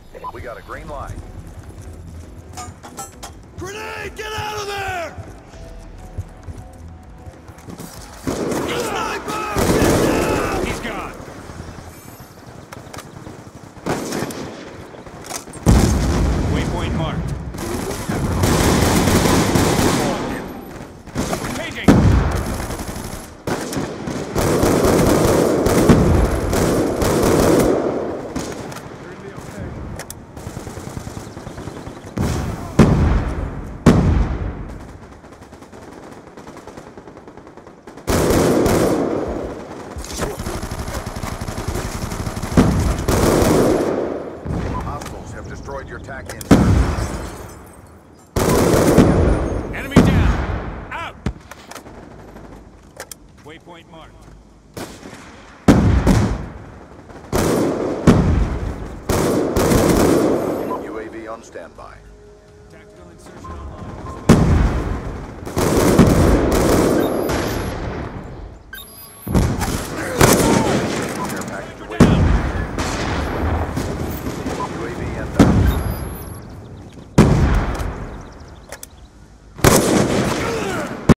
We got a green light. Grenade! Get out of there! Sniper! Get down! He's gone. Waypoint marked. Paging! Hostiles have destroyed your TAC engine. Enemy down! Out! Waypoint marked. UAV on standby.